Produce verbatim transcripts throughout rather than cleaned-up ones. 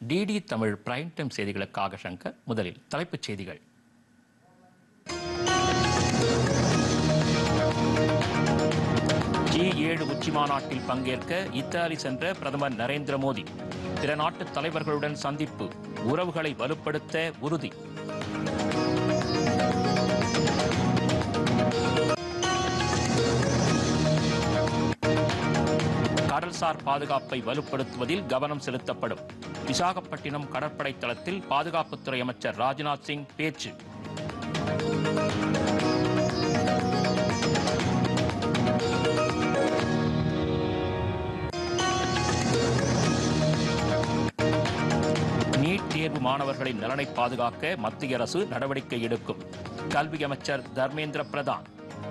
DD Tamil prime time செய்திகளுக்காக சங்கர். முதலில் தலைப்புச் செய்திகள். ஜி ஏழு உச்சி மாநாட்டில் பங்கேற்க இத்தாலி சென்ற பிரதமர் நரேந்திர மோடி பிற நாட்டு தலைவர்களுடன் சந்திப்பு, உறவுகளை வலுப்படுத்த உறுதி. கடல்சார் பாதுகாப்பை வலுப்படுத்துவதில் கவனம் செலுத்தப்படும். விசாகப்பட்டினம் கடற்படை தளத்தில் பாதுகாப்புத்துறை அமைச்சர் ராஜ்நாத் சிங் பேச்சு. நீட் தேர்வு மாணவர்களின் நலனை பாதுகாக்க மத்திய அரசு நடவடிக்கை எடுக்கும். கல்வி அமைச்சர் தர்மேந்திர பிரதான்.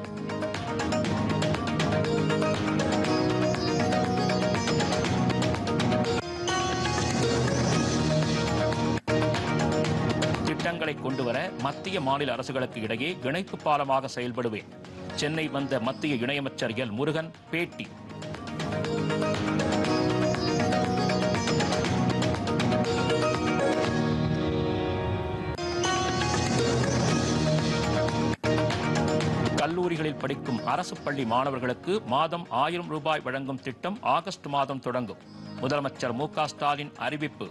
திட்டங்களை கொண்டுவர மத்திய மாநில அரசுகளுக்கு இடையே இணைப்பு பாலமாக செயல்படுவேன். சென்னை வந்த மத்திய இணையமைச்சர் எல் முருகன் பேட்டி. கல்லூரிகளில் படிக்கும் அரசு பள்ளி மாணவர்களுக்கு மாதம் ஆயிரம் ரூபாய் வழங்கும் திட்டம் ஆகஸ்ட் மாதம் தொடங்கும். முதலமைச்சர் மு க ஸ்டாலின் அறிவிப்பு.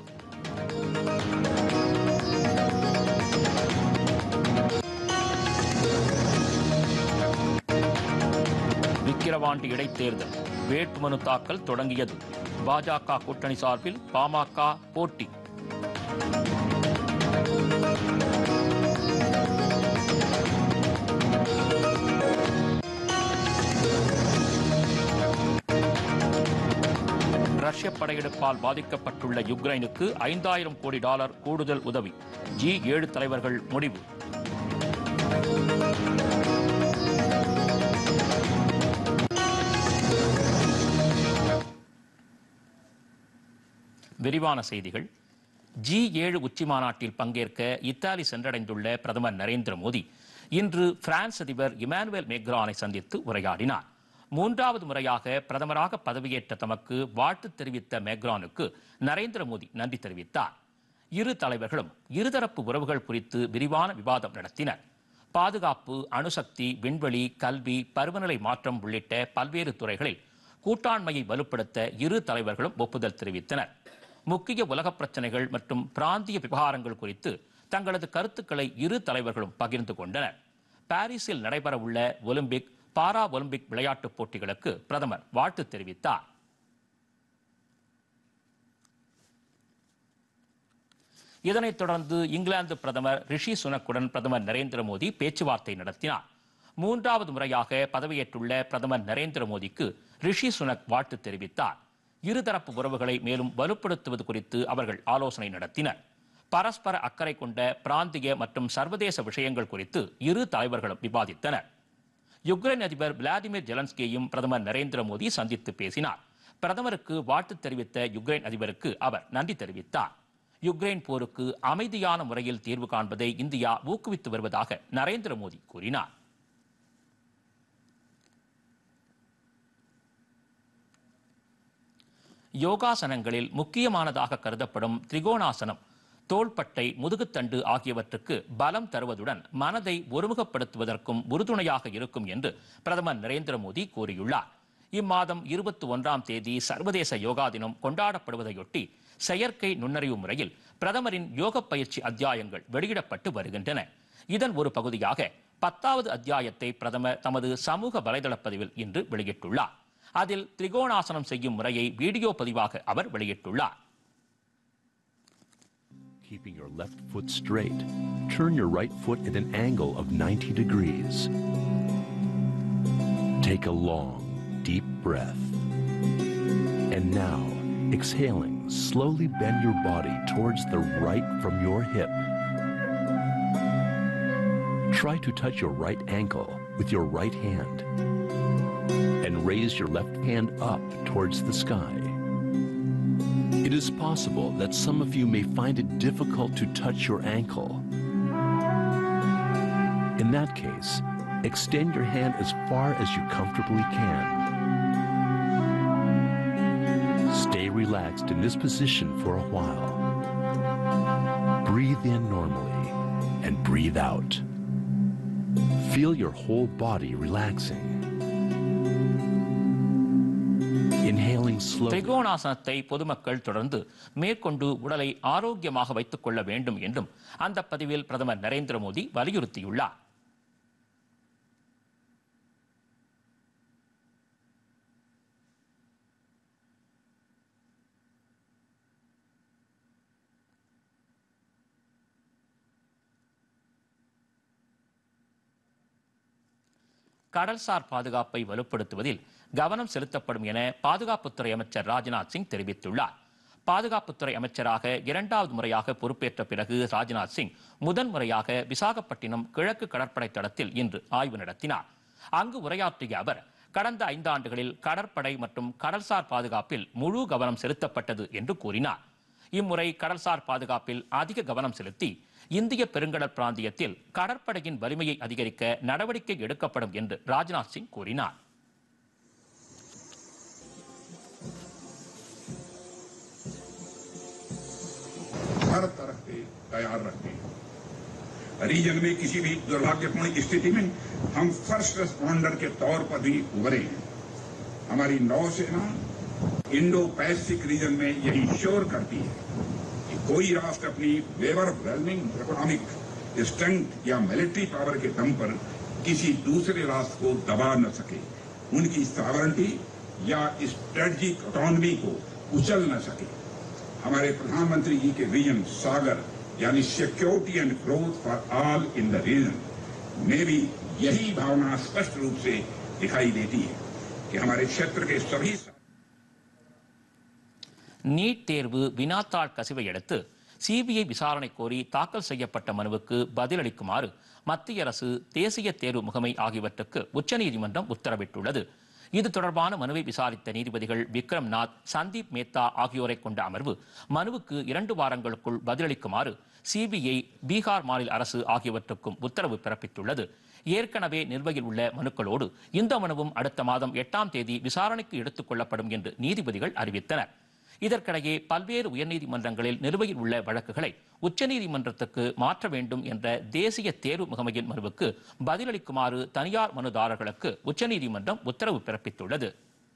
விக்கிரவாண்டி இடைத்தேர்தல் வேட்புமனு தாக்கல் தொடங்கியது. பாஜக கூட்டணி சார்பில் பாமக போட்டி. ரஷ்ய படையெடுப்பால் பாதிக்கப்பட்டுள்ள யுக்ரைனுக்கு ஐந்தாயிரம் கோடி டாலர் கூடுதல் உதவி. ஜி ஏழு தலைவர்கள் முடிவு. விரிவான செய்திகள். ஜி ஏழு உச்சி மாநாட்டில் பங்கேற்க இத்தாலி சென்றடைந்துள்ள பிரதமர் நரேந்திர மோடி இன்று பிரான்ஸ் அதிபர் இமானுவேல் மேக்ரானை சந்தித்து உரையாடினார். மூன்றாவது முறையாக பிரதமராக பதவியேற்ற தமக்கு வாழ்த்து தெரிவித்த மேக்ரானுக்கு நரேந்திர மோடி நன்றி தெரிவித்தார். இரு தலைவர்களும் இருதரப்பு உறவுகள் குறித்து விரிவான விவாதம் நடத்தினர். பாதுகாப்பு, அணுசக்தி, விண்வெளி, கல்வி, பருவநிலை மாற்றம் உள்ளிட்ட பல்வேறு துறைகளில் கூட்டாண்மையை வலுப்படுத்த இரு தலைவர்களும் ஒப்புதல் தெரிவித்தனர். முக்கிய உலக பிரச்சனைகள் மற்றும் பிராந்திய விவகாரங்கள் குறித்து தங்களது கருத்துக்களை இரு தலைவர்களும் பகிர்ந்து கொண்டனர். பாரிஸில் நடைபெறவுள்ள ஒலிம்பிக், பாரா ஒலிம்பிக் விளையாட்டுப் போட்டிகளுக்கு பிரதமர் வாழ்த்து தெரிவித்தார். இதனைத் தொடர்ந்து இங்கிலாந்து பிரதமர் ரிஷி சுனக்குடன் பிரதமர் நரேந்திர மோடி பேச்சுவார்த்தை நடத்தினார். மூன்றாவது முறையாக பதவியேற்றுள்ள பிரதமர் நரேந்திர மோடிக்கு ரிஷி சுனக் வாழ்த்து தெரிவித்தார். இருதரப்பு உறவுகளை மேலும் வலுப்படுத்துவது குறித்து அவர்கள் ஆலோசனை நடத்தினர். பரஸ்பர அக்கறை கொண்ட பிராந்திய மற்றும் சர்வதேச விஷயங்கள் குறித்து இரு தலைவர்களும் விவாதித்தனர். யுக்ரைன் அதிபர் விளாடிமிர் ஜெலன்ஸ்கியையும் பிரதமர் நரேந்திர மோடி சந்தித்து பேசினார். பிரதமருக்கு வாழ்த்து தெரிவித்த யுக்ரைன் அதிபருக்கு அவர் நன்றி தெரிவித்தார். யுக்ரைன் போருக்கு அமைதியான முறையில் தீர்வு காண்பதை இந்தியா ஊக்குவித்து வருவதாக நரேந்திர மோடி கூறினார். யோகாசனங்களில் முக்கியமானதாக கருதப்படும் திரிகோணாசனம் தோள்பட்டை, முதுகுத்தண்டு ஆகியவற்றுக்கு பலம் தருவதுடன் மனதை ஒருமுகப்படுத்துவதற்கும் உறுதுணையாக இருக்கும் என்று பிரதமர் நரேந்திர மோடி கூறியுள்ளார். இம்மாதம் இருபத்தி ஒன்றாம் தேதி சர்வதேச யோகா தினம் கொண்டாடப்படுவதையொட்டி செயற்கை நுண்ணறிவு முறையில் பிரதமரின் யோக பயிற்சி அத்தியாயங்கள் வெளியிடப்பட்டு வருகின்றன. இதன் ஒரு பகுதியாக பத்தாவது அத்தியாயத்தை பிரதமர் தமது சமூக வலைதள பதிவில் இன்று வெளியிட்டுள்ளார். அதில் திரிகோணாசனம் செய்யும் முறையை வீடியோ பதிவாக அவர் வெளியிட்டுள்ளார். Keeping your left foot straight, turn your right foot at an angle of ninety degrees. Take a long, deep breath. And now, exhaling, slowly bend your body towards the right from your hip. Try to touch your right ankle with your right hand. And raise your left hand up towards the sky. It is possible that some of you may find it difficult to touch your ankle. In that case, extend your hand as far as you comfortably can. Stay relaxed in this position for a while. Breathe in normally and breathe out. Feel your whole body relaxing. Inhaling slowly. திரிகோணாசனத்தை பொதுமக்கள் தொடர்ந்து மேற்கொண்டு உடலை ஆரோக்கியமாக வைத்துக் கொள்ள வேண்டும் என்றும் அந்த பதிவில் பிரதமர் நரேந்திர மோடி வலியுறுத்தியுள்ளார். கடல்சார் பாதுகாப்பை வலுப்படுத்துவதில் கவனம் செலுத்தப்படும் என பாதுகாப்புத்துறை அமைச்சர் ராஜ்நாத் சிங் தெரிவித்துள்ளார். பாதுகாப்புத்துறை அமைச்சராக இரண்டாவது முறையாக பொறுப்பேற்ற பிறகு ராஜ்நாத் சிங் முதன் முறையாக விசாகப்பட்டினம் கிழக்கு கடற்படை தளத்தில் இன்று ஆய்வு நடத்தினார். அங்கு உரையாற்றிய அவர், கடந்த ஐந்தாண்டுகளில் கடற்படை மற்றும் கடல்சார் பாதுகாப்பில் முழு கவனம் செலுத்தப்பட்டது என்று கூறினார். இம்முறை கடல்சார் பாதுகாப்பில் அதிக கவனம் செலுத்தி இந்திய பெருங்கடல் பிராந்தியத்தில் கடற்படையின் வலிமையை அதிகரிக்க நடவடிக்கை எடுக்கப்படும் என்று ராஜ்நாத் சிங் கூறினார். हर तरह से तैयार रखते हैं। रीजन में किसी भी दुर्भाग्यपूर्ण स्थिति में हम फर्स्ट रिस्पॉन्डर के तौर पर भी उभरे हैं। हमारी नौसेना इंडो पैसिफिक रीजन में यही श्योर करती है कि कोई राष्ट्र अपनी ओवरवेलमिंग इकोनॉमिक स्ट्रेंथ या मिलिट्री पावर के दम पर किसी दूसरे राष्ट्र को दबा न सके, उनकी सॉवरेनिटी या स्ट्रेटजिक ऑटोनॉमी को कुचल न सके। हमारे प्रधानमंत्री जी के विजन सागर यानी security and growth for all in the region में भी यही भावना स्पष्ट रूप से दिखाई देती है कि हमारे क्षेत्र के सभी நீட் தேர்வு வினாத்தாள் கசிவை அடுத்து சிபிஐ விசாரணை கோரி தாக்கல் செய்யப்பட்ட மனுவுக்கு பதிலளிக்குமாறு மத்திய அரசு, தேசிய தேர்வு முகமை ஆகியவற்றுக்கு உச்சநீதிமன்றம் உத்தரவிட்டுள்ளது. இது தொடர்பான மனுவை விசாரித்த நீதிபதிகள் விக்ரம் நாத், சந்தீப் மேத்தா ஆகியோரை கொண்ட அமர்வு மனுவுக்கு இரண்டு வாரங்களுக்குள் பதிலளிக்குமாறு சிபிஐ, பீகார் மாநில அரசு ஆகியவற்றுக்கும் உத்தரவு பிறப்பித்துள்ளது. ஏற்கனவே நிலுவையில் உள்ள மனுக்களோடு இந்த மனுவும் அடுத்த மாதம் எட்டாம் தேதி விசாரணைக்கு எடுத்துக் கொள்ளப்படும் என்று நீதிபதிகள் அறிவித்தனர். இதற்கிடையே பல்வேறு உயர்நீதிமன்றங்களில் நிலுவையில் உள்ள வழக்குகளை உச்சநீதிமன்றத்துக்கு மாற்ற வேண்டும் என்ற தேசிய தேர்வு முகமையின் மனுவுக்கு பதிலளிக்குமாறு தனியார் மனுதாரர்களுக்கு உச்சநீதிமன்றம் உத்தரவு பிறப்பித்துள்ளது.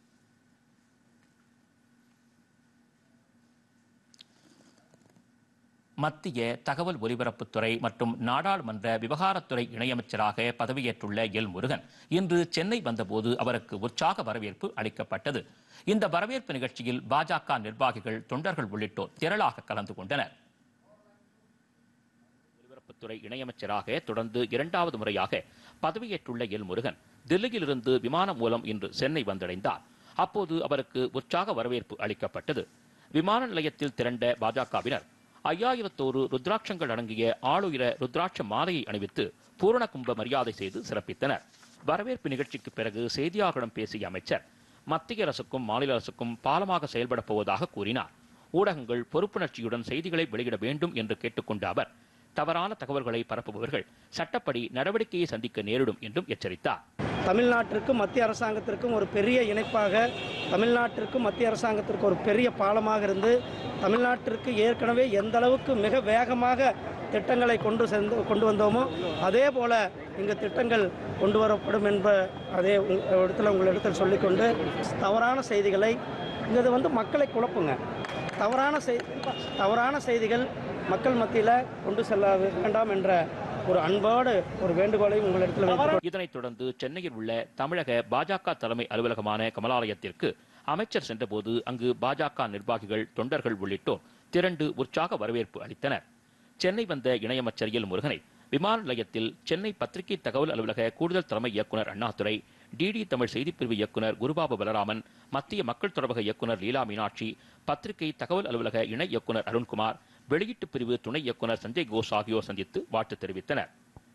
மத்திய தகவல் ஒலிபரப்புத்துறை மற்றும் நாடாளுமன்ற விவகாரத்துறை இணையமைச்சராக பதவியேற்றுள்ள எல் முருகன் இன்று சென்னை வந்தபோது அவருக்கு உற்சாக வரவேற்பு அளிக்கப்பட்டது. இந்த வரவேற்பு நிகழ்ச்சியில் பாஜக நிர்வாகிகள், தொண்டர்கள் உள்ளிட்டோர் திரளாக கலந்து கொண்டனர். ஒலிபரப்புத்துறை இணையமைச்சராக தொடர்ந்து இரண்டாவது முறையாக பதவியேற்றுள்ள எல் முருகன் தில்லியிலிருந்து விமானம் மூலம் இன்று சென்னை வந்தடைந்தார். அப்போது அவருக்கு உற்சாக வரவேற்பு அளிக்கப்பட்டது. விமான நிலையத்தில் திரண்ட பாஜகவினர் ஐயாயிரத்தோரு ருத்ராட்சங்கள் அடங்கிய ஆளுயர ருத்ராட்ச மாலையை அணிவித்து பூரண கும்ப மரியாதை செய்து சிறப்பித்தனர். வரவேற்பு நிகழ்ச்சிக்கு பிறகு செய்தியாளர்களிடம் பேசிய அமைச்சர், மத்திய அரசுக்கும் மாநில அரசுக்கும் பாலமாக செயல்பட போவதாக கூறினார். ஊடகங்கள் பொறுப்புணர்ச்சியுடன் செய்திகளை வெளியிட வேண்டும் என்று கேட்டுக்கொண்ட அவர், தவறான தகவல்களை பரப்புபவர்கள் சட்டப்படி நடவடிக்கையை சந்திக்க நேரிடும் என்றும் எச்சரித்தார். தமிழ்நாட்டிற்கும் மத்திய அரசாங்கத்திற்கும் ஒரு பெரிய இணைப்பாக, தமிழ்நாட்டிற்கும் மத்திய அரசாங்கத்திற்கு ஒரு பெரிய பாலமாக இருந்து, தமிழ்நாட்டிற்கு ஏற்கனவே எந்த அளவுக்கு மிக வேகமாக திட்டங்களை கொண்டு சென்று கொண்டு வந்தோமோ அதே போல இங்கு திட்டங்கள் கொண்டு வரப்படும் என்ப அதே இடத்துல உங்களிடத்தில் சொல்லிக்கொண்டு, தவறான செய்திகளை இங்கு வந்து மக்களை குழப்புங்க, தவறான செய் தவறான செய்திகள் மக்கள் மத்தியில் கொண்டு செல்ல வேண்டாம் என்ற ஒரு அன்போடு ஒரு வேண்டுகோளை உங்களிடத்தில். இதனைத் தொடர்ந்து சென்னையில் உள்ள தமிழக பாஜக தலைமை அலுவலகமான கமலாலயத்திற்கு அமைச்சர் சென்றபோது அங்கு பாஜக நிர்வாகிகள், தொண்டர்கள் உள்ளிட்டோர் திரண்டு உற்சாக வரவேற்பு அளித்தனர். சென்னை வந்த இணையமைச்சர் எல் முருகனை விமான நிலையத்தில் சென்னை பத்திரிகை தகவல் அலுவலக கூடுதல் தலைமை இயக்குநர் அண்ணாதுரை, டிடி தமிழ் செய்திப்பிரிவு இயக்குநர் குருபாபு பலராமன், மத்திய மக்கள் தொடர்பக இயக்குநர் லீலா மீனாட்சி, பத்திரிகை தகவல் அலுவலக இணை இயக்குநர் அருண்குமார், வெளியீட்டு பிரிவு துணை இயக்குநர் சஞ்சய் கோஷ் ஆகியோர் சந்தித்து வாழ்த்து தெரிவித்தனர்.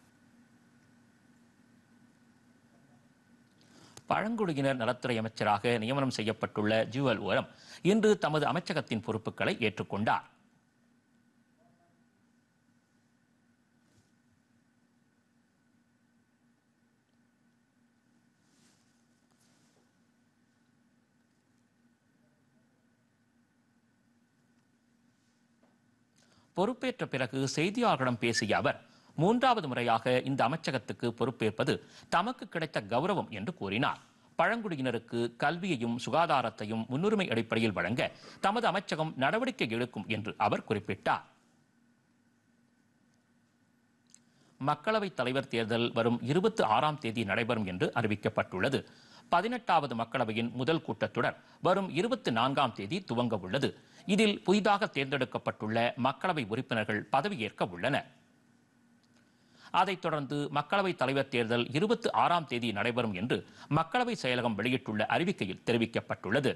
பழங்குடியினர் நலத்துறை அமைச்சராக நியமனம் செய்யப்பட்டுள்ள ஜூவல் ஓரம் இன்று தமது அமைச்சகத்தின் பொறுப்புகளை ஏற்றுக்கொண்டார். பொறுப்பேற்ற பிறகு செய்தியாளர்களிடம் பேசிய அவர் மூன்றாவது முறையாக இந்த அமைச்சகத்துக்கு பொறுப்பேற்பது தமக்கு கிடைத்த கௌரவம் என்று கூறினார். பழங்குடியினருக்கு கல்வியையும் சுகாதாரத்தையும் முன்னுரிமை அடிப்படையில் வழங்க தமது அமைச்சகம் நடவடிக்கை எடுக்கும் என்று அவர் குறிப்பிட்டார். மக்களவைத் தலைவர் தேர்தல் வரும் இருபத்தி ஆறாம் தேதி நடைபெறும் என்று அறிவிக்கப்பட்டுள்ளது. பதினெட்டாவது மக்களவையின் முதல் கூட்டத்தொடர் வரும் இருபத்தி நான்காம் தேதி துவங்க உள்ளது. இதில் புதிதாக தேர்ந்தெடுக்கப்பட்டுள்ள மக்களவை உறுப்பினர்கள் பதவியேற்க உள்ளனர். அதைத் தொடர்ந்து மக்களவைத் தலைவர் தேர்தல் இருபத்தி ஆறாம் தேதி நடைபெறும் என்று மக்களவை செயலகம் வெளியிட்டுள்ள அறிவிக்கையில் தெரிவிக்கப்பட்டுள்ளது.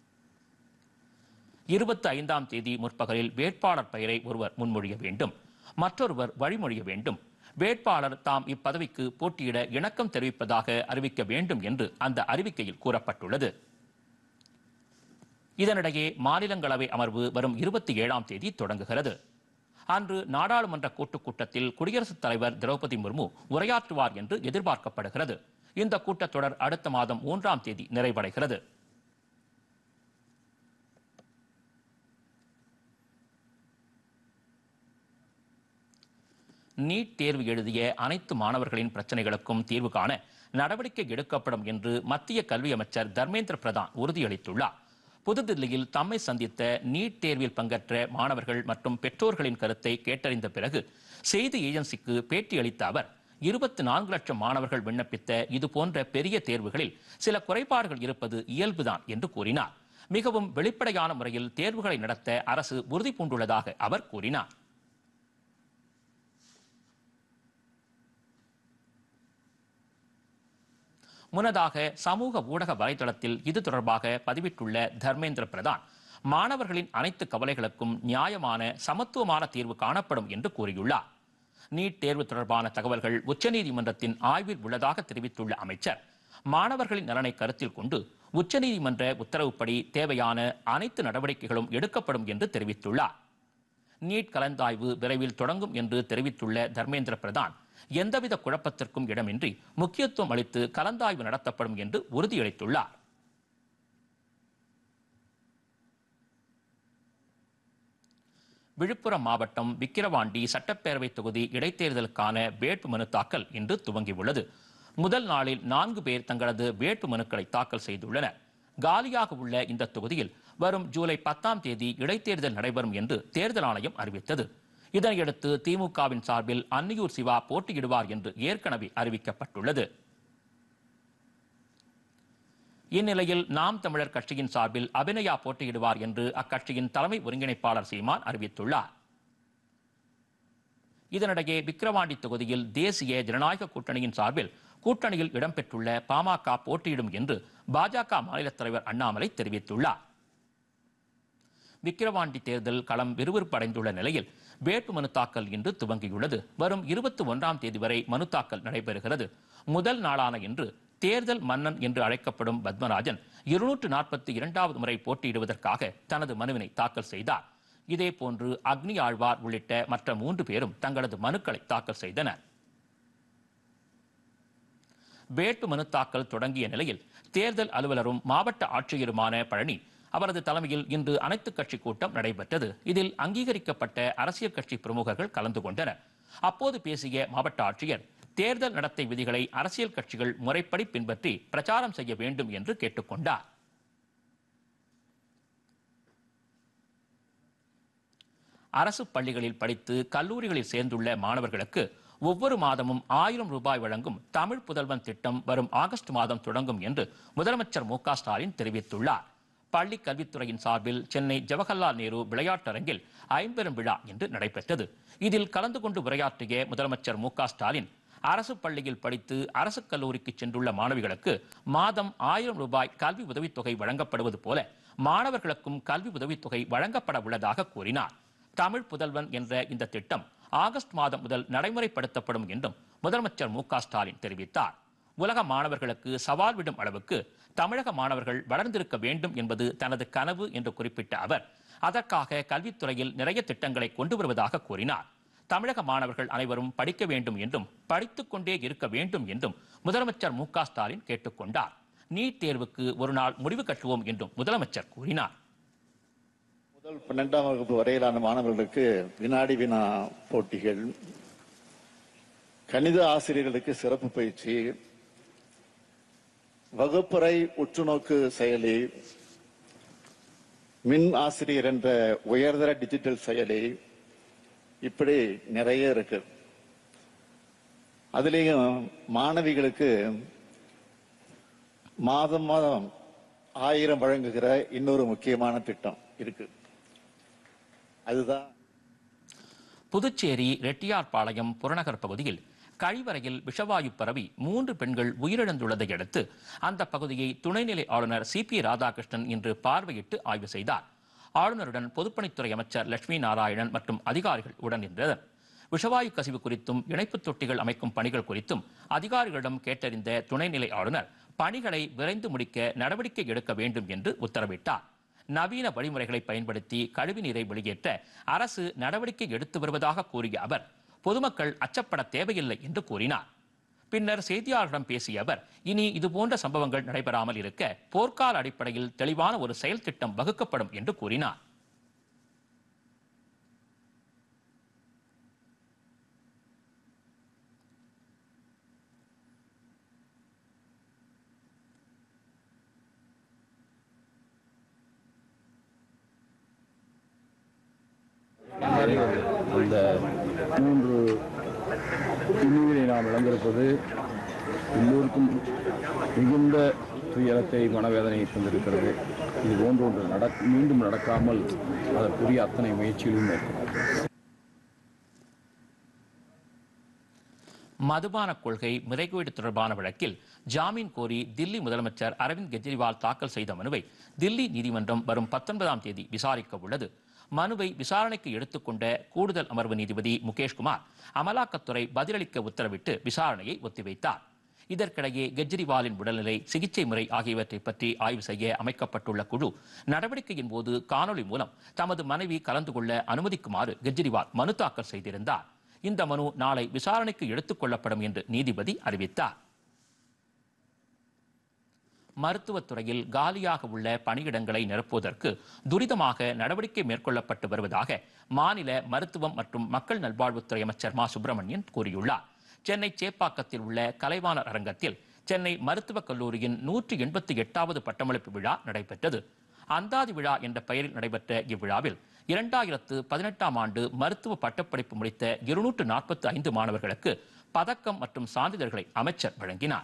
இருபத்தி ஐந்தாம் தேதி முற்பகலில் வேட்பாளர் பெயரை ஒருவர் முன்மொழிய வேண்டும், மற்றொருவர் வழிமொழிய வேண்டும். வேட்பாளர் தாம் இப்பதவிக்கு போட்டியிட இணக்கம் தெரிவிப்பதாக அறிவிக்க வேண்டும் என்று அந்த அறிவிக்கையில் கூறப்பட்டுள்ளது. இதனிடையே மாநிலங்களவை அமர்வு வரும் இருபத்தி ஏழாம் தேதி தொடங்குகிறது. அன்று நாடாளுமன்ற கூட்டுக் கூட்டத்தில் குடியரசுத் தலைவர் திரௌபதி முர்மு உரையாற்றுவார் என்று எதிர்பார்க்கப்படுகிறது. இந்த கூட்டத்தொடர் அடுத்த மாதம் மூன்றாம் தேதி நிறைவடைகிறது. நீட் தேர்வு எழுதிய அனைத்து மாணவர்களின் பிரச்சனைகளுக்கும் தீர்வு காண நடவடிக்கை எடுக்கப்படும் என்று மத்திய கல்வி அமைச்சர் தர்மேந்திர பிரதான் உறுதியளித்துள்ளார். புதுதில்லியில் தம்மை சந்தித்த நீட் தேர்வில் பங்கேற்ற மாணவர்கள் மற்றும் பெற்றோர்களின் கருத்தை கேட்டறிந்த பிறகு செய்தி ஏஜென்சிக்கு பேட்டியளித்த அவர் இருபத்தி நான்கு லட்சம் மாணவர்கள் விண்ணப்பித்த இதுபோன்ற பெரிய தேர்வுகளில் சில குறைபாடுகள் இருப்பது இயல்புதான் என்று கூறினார். மிகவும் வெளிப்படையான முறையில் தேர்வுகளை நடத்த அரசு உறுதி பூண்டுள்ளதாக அவர் கூறினார். முன்னதாக சமூக ஊடக வலைதளத்தில் இது தொடர்பாக பதிவிட்டுள்ள தர்மேந்திர பிரதான் மாணவர்களின் அனைத்து கவலைகளுக்கும் நியாயமான சமத்துவமான தீர்வு காணப்படும் என்று கூறியுள்ளார். நீட் தேர்வு தொடர்பான தகவல்கள் உச்சநீதிமன்றத்தின் ஆய்வில் உள்ளதாக தெரிவித்துள்ள அமைச்சர் மாணவர்களின் நலனை கருத்தில் கொண்டு உச்சநீதிமன்ற உத்தரவுப்படி தேவையான அனைத்து நடவடிக்கைகளும் எடுக்கப்படும் என்று தெரிவித்துள்ளார். நீட் கலந்தாய்வு விரைவில் தொடங்கும் என்று தெரிவித்துள்ள தர்மேந்திர பிரதான் எந்தவித குழப்பத்திற்கும் இடமின்றி முக்கியத்துவம் அளித்து கலந்தாய்வு நடத்தப்படும் என்று உறுதியளித்துள்ளார். விழுப்புரம் மாவட்டம் விக்கிரவாண்டி சட்டப்பேரவை தொகுதி இடைத்தேர்தலுக்கான வேட்புமனு தாக்கல் இன்று துவங்கியுள்ளது. முதல் நாளில் நான்கு பேர் தங்களது வேட்புமனுக்களை தாக்கல் செய்துள்ளனர். காலியாக உள்ள இந்த தொகுதியில் வரும் ஜூலை பத்தாம் தேதி இடைத்தேர்தல் நடைபெறும் என்று தேர்தல் ஆணையம் அறிவித்தது. இதனையடுத்து திமுகவின் சார்பில் அன்னியூர் சிவா போட்டியிடுவார் என்று ஏற்கனவே அறிவிக்கப்பட்டுள்ளது. இந்நிலையில் நாம் தமிழர் கட்சியின் சார்பில் அபிநயா போட்டியிடுவார் என்று அக்கட்சியின் தலைமை ஒருங்கிணைப்பாளர் சீமான் அறிவித்துள்ளார். இதனிடையே விக்கிரவாண்டி தொகுதியில் தேசிய ஜனநாயக கூட்டணியின் சார்பில் கூட்டணியில் இடம்பெற்றுள்ள பாமக போட்டியிடும் என்று பாஜக மாநில தலைவர் அண்ணாமலை தெரிவித்துள்ளார். விக்கிரவாண்டி தேர்தல் களம் விறுவிறுப்பு அடைந்துள்ள நிலையில் வேட்புமனு தாக்கல் இன்று துவங்கியுள்ளது. வரும் இருபத்தி ஒன்றாம் தேதி வரை மனு தாக்கல் நடைபெறுகிறது. முதல் நாளான இன்று தேர்தல் மன்னன் என்று அழைக்கப்படும் பத்மராஜன் இருநூற்று நாற்பத்தி இரண்டாவது முறை போட்டியிடுவதற்காக தனது மனுவினை தாக்கல் செய்தார். இதேபோன்று அக்னி ஆழ்வார் உள்ளிட்ட மற்ற மூன்று பேரும் தங்களது மனுக்களை தாக்கல் செய்தனர். வேட்புமனு தாக்கல் தொடங்கிய நிலையில் தேர்தல் அலுவலரும் மாவட்ட ஆட்சியருமான பழனி அவரது தலைமையில் இன்று அனைத்துக் கட்சி கூட்டம் நடைபெற்றது. இதில் அங்கீகரிக்கப்பட்ட அரசியல் கட்சி பிரமுகர்கள் கலந்து கொண்டனர். அப்போது பேசிய மாவட்ட ஆட்சியர் தேர்தல் நடத்தை விதிகளை அரசியல் கட்சிகள் முறைப்படி பின்பற்றி பிரச்சாரம் செய்ய வேண்டும் என்று கேட்டுக்கொண்டார். அரசு பள்ளிகளில் படித்து கல்லூரிகளில் சேர்ந்துள்ள மாணவர்களுக்கு ஒவ்வொரு மாதமும் ஆயிரம் ரூபாய் வழங்கும் தமிழ் புதல்வன் திட்டம் வரும் ஆகஸ்ட் மாதம் தொடங்கும் என்று முதலமைச்சர் மு க ஸ்டாலின் தெரிவித்துள்ளார். பள்ளி கல்வித்துறையின் சார்பில் சென்னை ஜவஹர்லால் நேரு விளையாட்டரங்கில் ஐம்பெரும் விழா இன்று நடைபெற்றது. இதில் கலந்து கொண்டு உரையாற்றிய முதலமைச்சர் மு க ஸ்டாலின் அரசு பள்ளியில் படித்து அரசு கல்லூரிக்கு சென்றுள்ள மாணவிகளுக்கு மாதம் ஆயிரம் ரூபாய் கல்வி உதவித்தொகை வழங்கப்படுவது போல மாணவர்களுக்கும் கல்வி உதவித்தொகை வழங்கப்பட உள்ளதாக கூறினார். தமிழ் புதல்வன் என்ற இந்த திட்டம் ஆகஸ்ட் மாதம் முதல் நடைமுறைப்படுத்தப்படும் என்றும் முதலமைச்சர் மு க ஸ்டாலின் தெரிவித்தார். உலக மாணவர்களுக்கு சவால் விடும் அளவுக்கு தமிழக மாணவர்கள் வளர்ந்திருக்க வேண்டும் என்பது தனது கனவு என்று குறிப்பிட்ட அவர் அதற்காக கல்வித்துறையில் நிறைய திட்டங்களை கொண்டு வருவதாக கூறினார். தமிழக மாணவர்கள் அனைவரும் படிக்க வேண்டும் என்றும் படித்துக் கொண்டே இருக்க வேண்டும் என்றும் முதலமைச்சர் மு க ஸ்டாலின் கேட்டுக்கொண்டார். நீட் தேர்வுக்கு ஒரு நாள் முடிவு கட்டுவோம் என்றும் முதலமைச்சர் கூறினார். முதல் பன்னெண்டாம் வகுப்பு வரையிலான மாணவர்களுக்கு வினாடி வினா போட்டிகள், கணித ஆசிரியர்களுக்கு சிறப்பு பயிற்சி, வகுப்பறை உற்றுநோக்கு செயலி, மின் ஆசிரியர் என்ற உயர்தர டிஜிட்டல் செயலி, இப்படி நிறைய இருக்கு. அதுலேயும் மாணவிகளுக்கு மாதம் மாதம் ஆயிரம் வழங்குகிற இன்னொரு முக்கியமான திட்டம் இருக்கு. அதுதான் புதுச்சேரி ரெட்டியார்பாளையம் புறநகர் பகுதியில் கழிவறையில் விஷவாயு பரவி மூன்று பெண்கள் உயிரிழந்துள்ளதை அடுத்து அந்த பகுதியை துணைநிலை ஆளுநர் சி பி ராதாகிருஷ்ணன் இன்று பார்வையிட்டு ஆய்வு செய்தார். ஆளுநருடன் பொதுப்பணித்துறை அமைச்சர் லட்சுமி நாராயணன் மற்றும் அதிகாரிகள் உடன் நின்றனர். விஷவாயு கசிவு குறித்தும் இணைப்பு தொட்டிகள் அமைக்கும் பணிகள் குறித்தும் அதிகாரிகளிடம் கேட்டறிந்த துணைநிலை ஆளுநர் பணிகளை விரைந்து முடிக்க நடவடிக்கை எடுக்க வேண்டும் என்று உத்தரவிட்டார். நவீன வழிமுறைகளை பயன்படுத்தி கழிவுநீரை வெளியேற்ற அரசு நடவடிக்கை எடுத்து வருவதாக கூறிய அவர் பொதுமக்கள் அச்சப்பட தேவையில்லை என்று கூறினார். பின்னர் செய்தியாளர்களிடம் பேசிய அவர் இனி இதுபோன்ற சம்பவங்கள் நடைபெறாமல் இருக்க போர்க்கால அடிப்படையில் தெளிவான ஒரு செயல் திட்டம் வகுக்கப்படும் என்று கூறினார். அந்த மூன்று உயிரை நாம் இழந்திருப்பது எல்லோருக்கும் மிகுந்த துயரத்தை மனவேதனையை தந்திருக்கிறது. இது போன்ற ஒன்று நட மீண்டும் நடக்காமல் அதற்குரிய அத்தனை முயற்சிகளும் மேற்கொண்டார். மதுபான கொள்கை முறைகேடு தொடர்பான வழக்கில் ஜாமீன் கோரி தில்லி முதலமைச்சர் அரவிந்த் கெஜ்ரிவால் தாக்கல் செய்த மனுவை தில்லி நீதிமன்றம் வரும் பத்தொன்பதாம் தேதி விசாரிக்க உள்ளது. மனுவை விசாரணைக்கு எடுத்துக்கொண்ட கூடுதல் அமர்வு நீதிபதி முகேஷ்குமார் அமலாக்கத்துறை பதிலளிக்க உத்தரவிட்டு விசாரணையை ஒத்திவைத்தார். இதற்கிடையே கெஜ்ரிவாலின் உடல்நிலை, சிகிச்சை முறை ஆகியவற்றை பற்றி ஆய்வு செய்ய அமைக்கப்பட்டுள்ள குழு நடவடிக்கையின் போது காணொலி மூலம் தமது மனைவி கலந்து கொள்ள அனுமதிக்குமாறு கெஜ்ரிவால் மனு தாக்கல் செய்திருந்தார். இந்த மனு நாளை விசாரணைக்கு எடுத்துக் கொள்ளப்படும் என்று நீதிபதி அறிவித்தார். மருத்துவத்துறையில் காலியாக உள்ள பணியிடங்களை நிரப்புவதற்கு துரிதமாக நடவடிக்கை மேற்கொள்ளப்பட்டு வருவதாக மாநில மருத்துவம் மற்றும் மக்கள் நல்வாழ்வுத்துறை அமைச்சர் மா சுப்பிரமணியன் கூறியுள்ளார். சென்னை சேப்பாக்கத்தில் உள்ள கலைவாணர் அரங்கத்தில் சென்னை மருத்துவக் கல்லூரியின் நூற்றி எண்பத்தி எட்டாவது பட்டமளிப்பு விழா நடைபெற்றது. அந்தாதி விழா என்ற பெயரில் நடைபெற்ற இவ்விழாவில் இரண்டாயிரத்து பதினெட்டாம் ஆண்டு மருத்துவ பட்டப்படிப்பு முடித்த இருநூற்று நாற்பத்தி ஐந்து மாணவர்களுக்கு பதக்கம் மற்றும் சான்றிதழ்களை அமைச்சர் வழங்கினார்.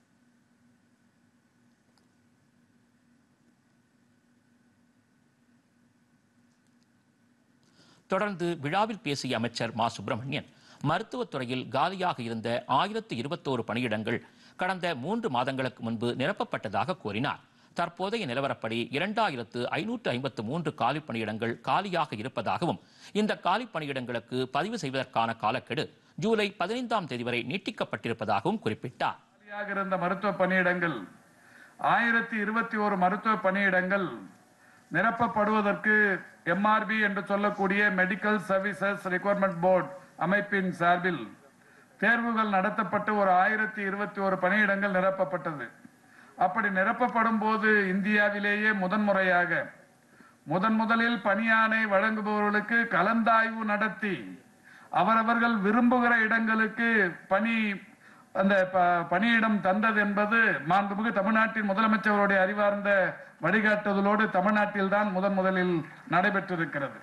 தொடர்ந்து விழாவில் பேசிய அமைச்சர் மா சுப்பிரமணியன் மருத்துவத்துறையில் காலியாக இருந்த ஆயிரத்து இருபத்தோரு பணியிடங்கள் கடந்த மூன்று மாதங்களுக்கு முன்பு நிரப்பப்பட்டதாக கூறினார். தற்போதைய நிலவரப்படி இரண்டாயிரத்து ஐநூற்று ஐம்பத்து மூன்று காலி பணியிடங்கள் காலியாக இருப்பதாகவும் இந்த காலி பணியிடங்களுக்கு பதிவு செய்வதற்கான காலக்கெடு ஜூலை பதினைந்தாம் தேதி வரை நீட்டிக்கப்பட்டிருப்பதாகவும் குறிப்பிட்டார். காலியாக இருந்த மருத்துவ பணியிடங்கள் ஆயிரத்தி இருபத்தி ஒரு மருத்துவ பணியிடங்கள் நிரப்பப்படுவதற்கு எம்ஆர்பி என்று சொல்லக்கூடிய மெடிக்கல் சர்வீசஸ் ரெக்யர்மெண்ட் போர்டு அமைப்பின் சார்பில் தேர்வுகள் நடத்தப்பட்டு ஒரு ஆயிரத்தி இருபத்தி ஒரு பணியிடங்கள் நிரப்பப்பட்டது. அப்படி நிரப்பப்படும் போது இந்தியாவிலேயே முதன்முறையாக முதன் முதலில் பணியாணை வழங்குபவர்களுக்கு கலந்தாய்வு நடத்தி அவரவர்கள் விரும்புகிற இடங்களுக்கு பணி அந்த பணியிடம் தந்தது என்பது மாண்புமிகு தமிழ்நாட்டின் முதலமைச்சருடைய அறிவார்ந்த வழிகாட்டுதலோடு தமிழ்நாட்டில் தான் முதன் முதலில் நடைபெற்றிருக்கிறது.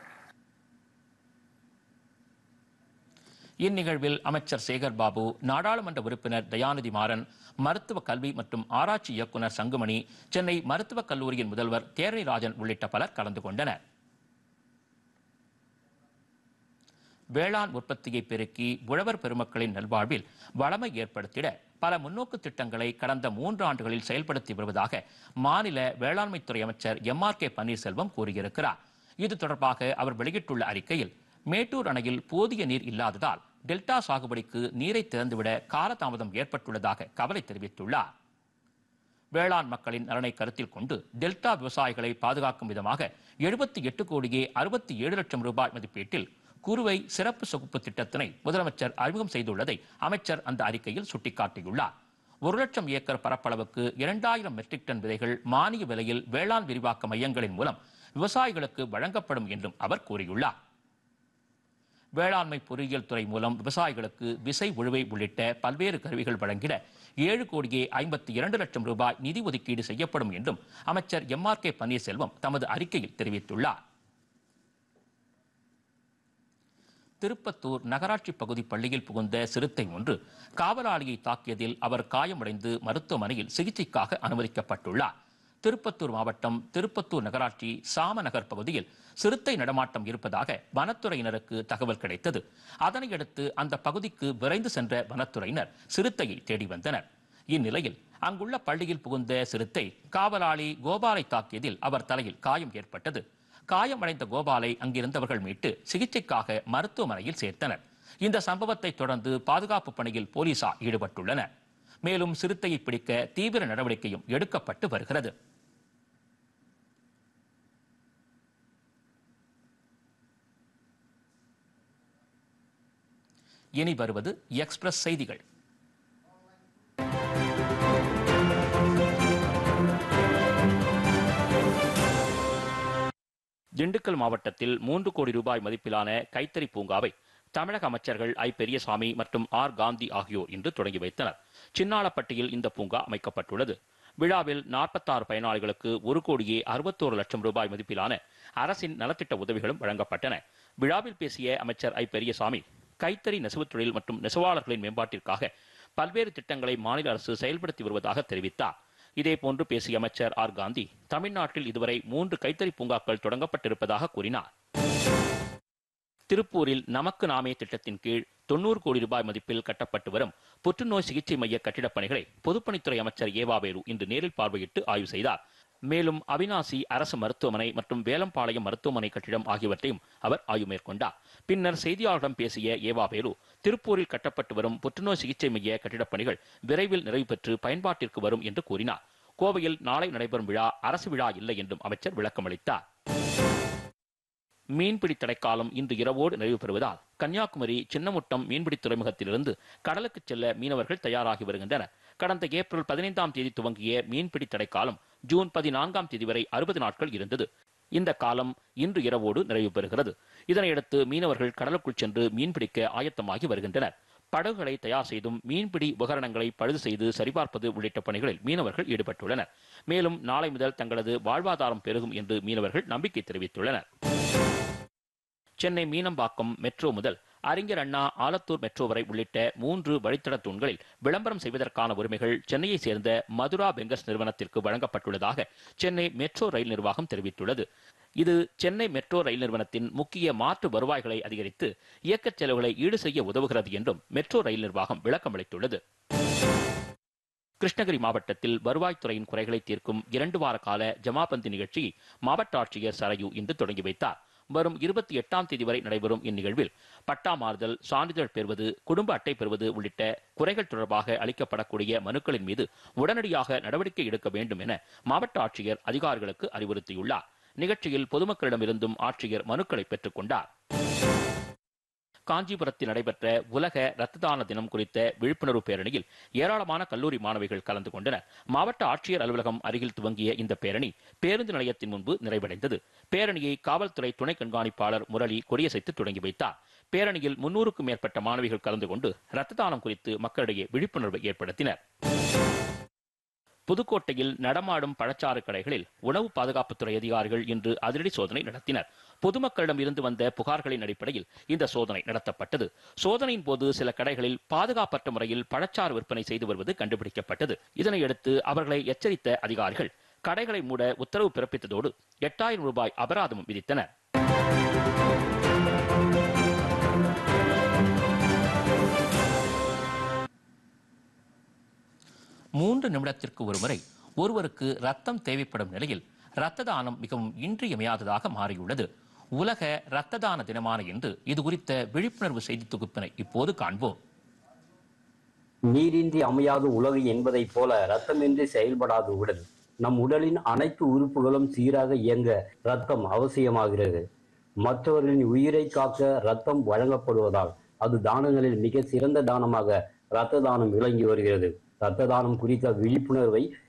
இந்நிகழ்வில் அமைச்சர் சேகர் பாபு, நாடாளுமன்ற உறுப்பினர் தயாநிதி மாறன், மருத்துவ கல்வி மற்றும் ஆராய்ச்சி இயக்குநர் சங்குமணி, சென்னை மருத்துவக் கல்லூரியின் முதல்வர் தேரணிராஜன் உள்ளிட்ட பலர் கலந்து கொண்டனர். வேளாண் உற்பத்தியை பெருக்கி உழவர் பெருமக்களின் நல்வாழ்வில் வளமை ஏற்படுத்திட பல முன்னோக்கு திட்டங்களை கடந்த மூன்று ஆண்டுகளில் செயல்படுத்தி வருவதாக மாநில வேளாண்மைத்துறை அமைச்சர் எம் ஆர் கே பன்னீர்செல்வம் கூறியிருக்கிறார். இது தொடர்பாக அவர் வெளியிட்டுள்ள அறிக்கையில் மேட்டூர் அணையில் போதிய நீர் இல்லாததால் டெல்டா சாகுபடிக்கு நீரை திறந்துவிட காலதாமதம் ஏற்பட்டுள்ளதாக கவலை தெரிவித்துள்ளார். வேளாண் மக்களின் நலனை கருத்தில் கொண்டு டெல்டா விவசாயிகளை பாதுகாக்கும் விதமாக எழுபத்தி எட்டு கோடியே அறுபத்தி ஏழு லட்சம் ரூபாய் மதிப்பீட்டில் குறுவை சிறப்பு சொகுப்பு திட்டத்தினை முதலமைச்சர் அறிமுகம் செய்துள்ளதை அமைச்சர் அந்த அறிக்கையில் சுட்டிக்காட்டியுள்ளார். ஒரு லட்சம் ஏக்கர் பரப்பளவுக்கு இரண்டாயிரம் மெட்ரிக் டன் விதைகள் மானிய விலையில் வேளாண் விரிவாக்க மையங்களின் மூலம் விவசாயிகளுக்கு வழங்கப்படும் என்றும் அவர் கூறியுள்ளார். வேளாண்மை பொறியியல் துறை மூலம் விவசாயிகளுக்கு விசை உழுவை உள்ளிட்ட பல்வேறு கருவிகள் வழங்கிட ஏழு கோடியே ஐம்பத்தி இரண்டு லட்சம் ரூபாய் நிதி ஒதுக்கீடு செய்யப்படும் என்றும் அமைச்சர் எம் ஆர் கே பன்னீர்செல்வம் தமது அறிக்கையில் தெரிவித்துள்ளார். திருப்பத்தூர் நகராட்சி பகுதி பள்ளியில் புகுந்த சிறுத்தை ஒன்று காவலாளியை தாக்கியதில் அவர் காயமடைந்து மருத்துவமனையில் சிகிச்சைக்காக அனுமதிக்கப்பட்டுள்ளார். திருப்பத்தூர் மாவட்டம் திருப்பத்தூர் நகராட்சி சாமநகர் பகுதியில் சிறுத்தை நடமாட்டம் இருப்பதாக வனத்துறையினருக்கு தகவல் கிடைத்தது. அதனையடுத்து அந்த பகுதிக்கு விரைந்து சென்ற வனத்துறையினர் சிறுத்தையை தேடி வந்தனர். இந்நிலையில் அங்குள்ள பள்ளியில் புகுந்த சிறுத்தை காவலாளி கோபாலை தாக்கியதில் அவர் தலையில் காயம் ஏற்பட்டது. காயமடைந்த கோபாலை அங்கிருந்தவர்கள் மீட்டு சிகிச்சைக்காக மருத்துவமனையில் சேர்த்தனர். இந்த சம்பவத்தை தொடர்ந்து பாதுகாப்பு பணியில் போலீசார் ஈடுபட்டுள்ளனர். மேலும் சிறுத்தையை பிடிக்க தீவிர நடவடிக்கையும் எடுக்கப்பட்டு வருகிறது. இனி வருவது எக்ஸ்பிரஸ் செய்திகள். திண்டுக்கல் மாவட்டத்தில் மூன்று கோடி ரூபாய் மதிப்பிலான கைத்தறி பூங்காவை தமிழக அமைச்சர்கள் ஐ பெரியசாமி மற்றும் ஆர் காந்தி ஆகியோர் இன்று தொடங்கி வைத்தனர். சின்னாளப்பட்டியில் இந்த பூங்கா அமைக்கப்பட்டுள்ளது. விழாவில் நாற்பத்தாறு பயனாளிகளுக்கு ஒரு கோடியே அறுபத்தோரு லட்சம் ரூபாய் மதிப்பிலான அரசின் நலத்திட்ட உதவிகளும் வழங்கப்பட்டன. விழாவில் பேசிய அமைச்சர் ஐ பெரியசாமி, கைத்தறி நெசவுத் தொழில் மற்றும் நெசவாளர்களின் மேம்பாட்டிற்காக பல்வேறு திட்டங்களை மாநில அரசு செயல்படுத்தி வருவதாக தெரிவித்தார். இதேபோன்று பேசிய அமைச்சர் ஆர் காந்தி, தமிழ்நாட்டில் இதுவரை மூன்று கைத்தறி பூங்காக்கள் தொடங்கப்பட்டிருப்பதாக கூறினார். திருப்பூரில் நமக்கு நாமே திட்டத்தின் கீழ் தொண்ணூறு கோடி ரூபாய் மதிப்பில் கட்டப்பட்டு வரும் புற்றுநோய் சிகிச்சை மைய கட்டிடப் பணிகளை பொதுப்பணித்துறை அமைச்சர் ஏவாவேலு இன்று நேரில் பார்வையிட்டு ஆய்வு செய்தார். மேலும் அவினாசி அரசு மருத்துவமனை மற்றும் வேலம்பாளையம் மருத்துவமனை கட்டிடம் ஆகியவற்றையும் அவர் ஆய்வு மேற்கொண்டார். பின்னர் செய்தியாளர்களிடம் பேசிய ஏவாவேலு, திருப்பூரில் கட்டப்பட்டு வரும் புற்றுநோய் சிகிச்சை மைய கட்டிடப் பணிகள் விரைவில் நிறைவு பெற்று பயன்பாட்டிற்கு வரும் என்று கூறினார். கோவையில் நாளை நடைபெறும் விழா அரசு விழா இல்லை என்றும் அமைச்சர் விளக்கமளித்தார். மீன்பிடி தடைக்காலம் இன்று இரவோடு நிறைவு பெறுவதால் கன்னியாகுமரி சின்னமுட்டம் மீன்பிடி துறைமுகத்திலிருந்து கடலுக்கு செல்ல மீனவர்கள் தயாராகி வருகின்றனர். கடந்த ஏப்ரல் பதினைந்தாம் தேதி துவங்கிய மீன்பிடி தடைக்காலம் ஜூன் பதினான்காம் தேதி வரை அறுபது நாட்கள் இருந்தது. இந்த காலம் இன்று இரவோடு நிறைவு பெறுகிறது. இதனையடுத்து மீனவர்கள் கடலுக்குள் சென்று மீன்பிடிக்க ஆயத்தமாகி வருகின்றனர். படகுகளை தயார் செய்தும் மீன்பிடி உபகரணங்களை பழுது செய்து சரிபார்ப்பது உள்ளிட்ட பணிகளில் மீனவர்கள் ஈடுபட்டுள்ளனர். மேலும் நாளை முதல் தங்களது வாழ்வாதாரம் பெருகும் என்று மீனவர்கள் நம்பிக்கை தெரிவித்துள்ளனர். சென்னை மீனம்பாக்கம் மெட்ரோ முதல் அறிஞர் அண்ணா ஆலத்தூர் மெட்ரோ வரை உள்ளிட்ட மூன்று வழித்தட தூண்களில் விளம்பரம் செய்வதற்கான உரிமைகள் சென்னையை சேர்ந்த மதுரா பெங்கர்ஸ் நிறுவனத்திற்கு வழங்கப்பட்டுள்ளதாக சென்னை மெட்ரோ ரயில் நிர்வாகம் தெரிவித்துள்ளது. இது சென்னை மெட்ரோ ரயில் நிறுவனத்தின் முக்கிய மாற்று வருவாய்களை அதிகரித்து இயக்கச் செலவுகளை ஈடு செய்ய உதவுகிறது என்றும் மெட்ரோ ரயில் நிர்வாகம் விளக்கமளித்துள்ளது. கிருஷ்ணகிரி மாவட்டத்தில் வருவாய்த்துறையின் குறைகளை தீர்க்கும் இரண்டு வார கால ஜமாபந்தி நிகழ்ச்சியை மாவட்ட ஆட்சியர் சரையு இன்று தொடங்கி வைத்தார். வரும் இருபத்தி எட்டாம் தேதி வரை நடைபெறும் இந்நிகழ்வில் பட்டா மாறுதல், சான்றிதழ் பெறுவது, குடும்ப அட்டை பெறுவது உள்ளிட்ட குறைகள் தொடர்பாக அளிக்கப்படக்கூடிய மனுக்களின் மீது உடனடியாக நடவடிக்கை எடுக்க வேண்டும் என மாவட்ட ஆட்சியர் அதிகாரிகளுக்கு அறிவுறுத்தியுள்ளார். நிகழ்ச்சியில் பொதுமக்களிடமிருந்தும் ஆட்சியர் மனுக்களை பெற்றுக் கொண்டார். காஞ்சிபுரத்தில் நடைபெற்ற உலக இரத்த தான தினம் குறித்த விழிப்புணர்வு பேரணியில் ஏராளமான கல்லூரி மாணவிகள் கலந்து கொண்டனர். மாவட்ட ஆட்சியர் அலுவலகம் அருகில் துவங்கிய இந்த பேரணி பேருந்து நிலையத்தின் முன்பு நிறைவடைந்தது. பேரணியை காவல்துறை துணை கண்காணிப்பாளர் முரளி கொடியசைத்து தொடங்கி வைத்தார். பேரணியில் முன்னூறுக்கும் மேற்பட்ட மாணவிகள் கலந்து கொண்டு இரத்த தானம் குறித்து மக்களிடையே விழிப்புணர்வை ஏற்படுத்தினர். புதுக்கோட்டையில் நடமாடும் பழச்சாறு கடைகளில் உணவு பாதுகாப்புத்துறை அதிகாரிகள் இன்று அதிரடி சோதனை நடத்தினர். பொதுமக்களிடம் இருந்து வந்த புகார்களின் அடிப்படையில் இந்த சோதனை நடத்தப்பட்டது. சோதனையின் போது சில கடைகளில் பாதுகாப்பற்ற முறையில் பழச்சாறு விற்பனை செய்து வருவது கண்டுபிடிக்கப்பட்டது. இதனையடுத்து அவர்களை எச்சரித்த அதிகாரிகள் கடைகளை மூட உத்தரவு பிறப்பித்ததோடு எட்டாயிரம் ரூபாய் அபராதமும் விதித்தனர். மூன்று நிமிடத்திற்கு ஒருமுறை ஒருவருக்கு ரத்தம் தேவைப்படும் நிலையில் இரத்த தானம் மிகவும் இன்றியமையாததாக மாறியுள்ளது. உலக இரத்த தான தினமான இன்று இது குறித்த விழிப்புணர்வு செய்தி தொகுப்பினை இப்போது காண்போம். நீரின்றி அமையாது உலகு என்பதை போல ரத்தமின்றி செயல்படாத உடல். நம் உடலின் அனைத்து உறுப்புகளும் சீராக இயங்க ரத்தம் அவசியமாகிறது. மற்றவர்களின் உயிரை காக்க ரத்தம் வழங்கப்படுவதால் அது தானங்களில் மிக சிறந்த தானமாக இரத்த தானம் விளங்கி வருகிறது. இரத்த தானம் குறித்த விழிப்புணர்வை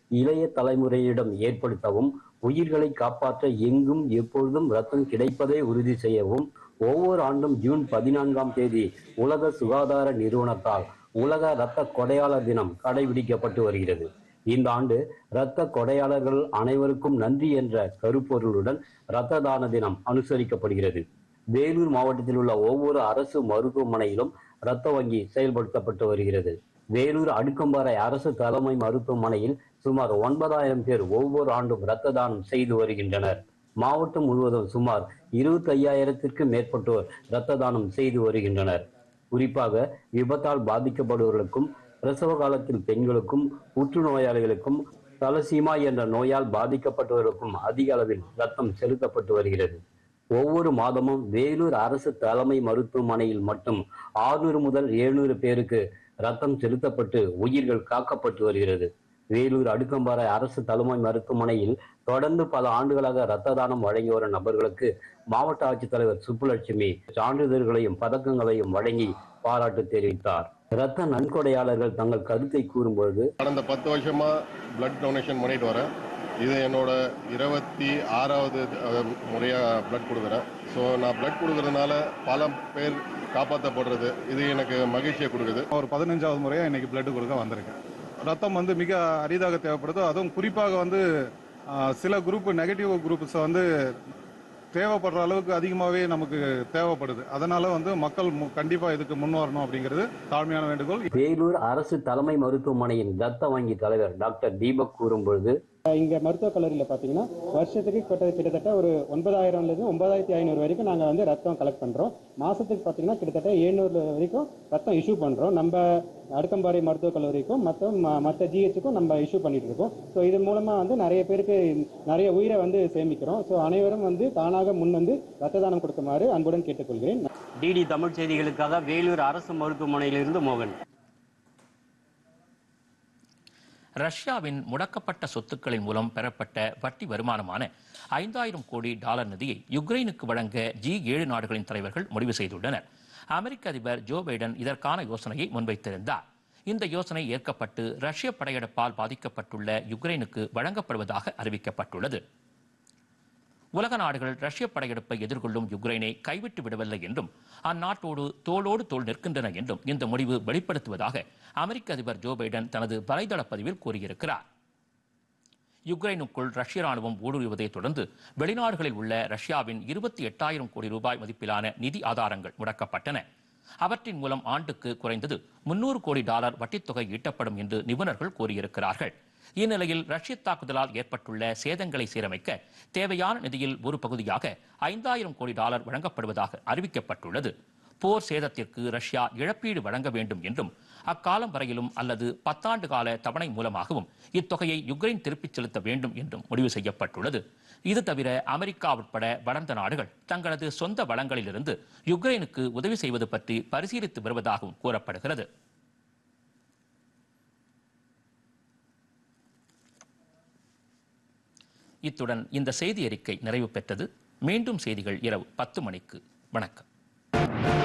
இளைய தலைமுறையிடம் ஏற்படுத்தவும், உயிர்களை காப்பாற்ற எங்கும் எப்பொழுதும் ரத்தம் கிடைப்பதை உறுதி செய்யவும் ஒவ்வொரு ஆண்டும் ஜூன் பதினான்காம் தேதி உலக சுகாதார நிறுவனத்தால் உலக இரத்த கொடையாளர் தினம் கடைபிடிக்கப்பட்டு வருகிறது. இந்த ஆண்டு இரத்த கொடையாளர்கள் அனைவருக்கும் நன்றி என்ற கருப்பொருளுடன் இரத்த தான தினம் அனுசரிக்கப்படுகிறது. வேலூர் மாவட்டத்தில் உள்ள ஒவ்வொரு அரசு மருத்துவமனையிலும் இரத்த வங்கி செயல்படுத்தப்பட்டு வருகிறது. வேலூர் அடுக்கம்பாறை அரசு தலைமை மருத்துவமனையில் சுமார் ஒன்பதாயிரம் பேர் ஒவ்வொரு ஆண்டும் இரத்த தானம் செய்து வருகின்றனர். மாவட்டம் முழுவதும் சுமார் இருபத்தி ஐயாயிரத்திற்கும் மேற்பட்டோர் இரத்த தானம் செய்து வருகின்றனர். குறிப்பாக விபத்தால் பாதிக்கப்படுவர்களுக்கும், பிரசவ காலத்தில் பெண்களுக்கும், புற்றுநோயாளிகளுக்கும், தலசீமா என்ற நோயால் பாதிக்கப்பட்டவர்களுக்கும் அதிக அளவில் ரத்தம் செலுத்தப்பட்டு வருகிறது. ஒவ்வொரு மாதமும் வேலூர் அரசு தலைமை மருத்துவமனையில் மட்டும் ஆறுநூறு முதல் எழுநூறு பேருக்கு ரத்தம் செலுத்தப்பட்டு உயிர்கள் காக்கப்பட்டு வருகிறது. வேலூர் அடுக்கம்பாறை அரசு தலைமை மருத்துவமனையில் தொடர்ந்து பல ஆண்டுகளாக இரத்த தானம் வழங்கி வரும் நபர்களுக்கு மாவட்ட ஆட்சித்தலைவர் சுப்புலட்சுமி சான்றிதழ்களையும் பதக்கங்களையும் வழங்கி பாராட்டு தெரிவித்தார். இரத்த நன்கொடையாளர்கள் தங்கள் கருத்தை கூறும்பொழுது, கடந்த பத்து வருஷமா பிளட் டொனேஷன் பண்ணிட்டு வரேன். இது என்னோட இருபத்தி ஆறாவது முறையா பிளட் கொடுக்குறேன். ஸோ நான் பிளட் கொடுக்கறதுனால பல பேர் காப்பாற்றப்படுறது இது எனக்கு மகிழ்ச்சியை கொடுக்குது. ஒரு பதினஞ்சாவது முறையா இன்னைக்கு பிளட் கொடுக்க வந்திருக்கேன். ரத்தம் வந்து மிக அரிதாக தேவைப்படுது. அதுவும் குறிப்பாக வந்து சில குரூப் நெகட்டிவ் குரூப்ஸ் வந்து தேவைப்படுற அளவுக்கு அதிகமாகவே நமக்கு தேவைப்படுது. அதனால வந்து மக்கள் கண்டிப்பா இதுக்கு முன் வரணும் அப்படிங்கிறது தாழ்மையான வேண்டுகோள். வேலூர் அரசு தலைமை மருத்துவமனையின் ரத்த வங்கி தலைவர் டாக்டர் தீபக் கூறும்பொழுது, இங்க மருத்துவக் கல்லூரியில் பார்த்தீங்கன்னா வருஷத்துக்கு கிட்டத்தட்ட ஒரு ஒன்பதாயிரம்லேருந்து ஒன்பதாயிரத்தி ஐநூறு வரைக்கும் நாங்கள் வந்து ரத்தம் கலெக்ட் பண்ணுறோம். மாதத்துக்கு பார்த்தீங்கன்னா கிட்டத்தட்ட எழுநூறு வரைக்கும் ரத்தம் இஷ்யூ பண்ணுறோம். நம்ம அடுக்கம்பாறை மருத்துவக் கல்லூரிக்கும் மற்ற மற்ற ஜிஹெச்சுக்கும் நம்ம இஷ்யூ பண்ணிட்டு இருக்கோம். ஸோ இதன் மூலமாக வந்து நிறைய பேருக்கு நிறைய உயிரை வந்து சேமிக்கிறோம். ஸோ அனைவரும் வந்து தானாக முன் வந்து ரத்த தானம் கொடுக்குமாறு அன்புடன் கேட்டுக்கொள்கிறேன். டிடி தமிழ் செய்திகளுக்காக வேலூர் அரசு மருத்துவமனையிலிருந்து மோகன். ரஷ்யாவின் முடக்கப்பட்ட சொத்துக்களின் மூலம் பெறப்பட்ட வட்டி வருமானமான ஐந்தாயிரம் கோடி டாலர் நிதியை யுக்ரைனுக்கு வழங்க ஜி ஏழு நாடுகளின் தலைவர்கள் முடிவு செய்துள்ளனர். அமெரிக்க அதிபர் ஜோ பைடன் இதற்கான யோசனையை முன்வைத்திருந்தார். இந்த யோசனை ஏற்கப்பட்டு ரஷ்ய படையெடுப்பால் பாதிக்கப்பட்டுள்ள யுக்ரைனுக்கு வழங்கப்படுவதாக அறிவிக்கப்பட்டுள்ளது. உலக நாடுகள் ரஷ்ய படையெடுப்பை எதிர்கொள்ளும் யுக்ரைனை கைவிட்டு விடவில்லை என்றும் அந்நாட்டோடு தோளோடு தோள் நிற்கின்றன என்றும் இந்த முடிவு வெளிப்படுத்துவதாக அமெரிக்க அதிபர் ஜோ பைடன் தனது வலைதள பதிவில் கூறியிருக்கிறார். யுக்ரைனுக்குள் ரஷ்ய ராணுவம் ஊடுருவதை தொடர்ந்து வெளிநாடுகளில் உள்ள ரஷ்யாவின் இருபத்தி எட்டாயிரம் கோடி ரூபாய் மதிப்பிலான நிதி ஆதாரங்கள் முடக்கப்பட்டன. அவற்றின் மூலம் ஆண்டுக்கு குறைந்தது முன்னூறு கோடி டாலர் வட்டித்தொகை ஈட்டப்படும் என்று நிபுணர்கள் கூறியிருக்கிறார்கள். இந்நிலையில் ரஷ்ய தாக்குதலால் ஏற்பட்டுள்ள சேதங்களை சீரமைக்க தேவையான நிதியில் ஒரு பகுதியாக ஐந்தாயிரம் கோடி டாலர் வழங்கப்படுவதாக அறிவிக்கப்பட்டுள்ளது. போர் சேதத்திற்கு ரஷ்யா இழப்பீடு வழங்க வேண்டும் என்றும் அக்காலம் வரையிலும் அல்லது பத்தாண்டு கால தவணை மூலமாகவும் இத்தொகையை யுக்ரைன் திருப்பிச் செலுத்த வேண்டும் என்றும் முடிவு செய்யப்பட்டுள்ளது. இது தவிர அமெரிக்கா உட்பட வளர்ந்த நாடுகள் தங்களது சொந்த வளங்களிலிருந்து யுக்ரைனுக்கு உதவி செய்வது பற்றி பரிசீலித்து வருவதாகவும் கூறப்படுகிறது. இத்துடன் இந்த செய்தி அறிக்கை நிறைவு பெற்றது. மீண்டும் செய்திகள் இரவு பத்து மணிக்கு. வணக்கம்.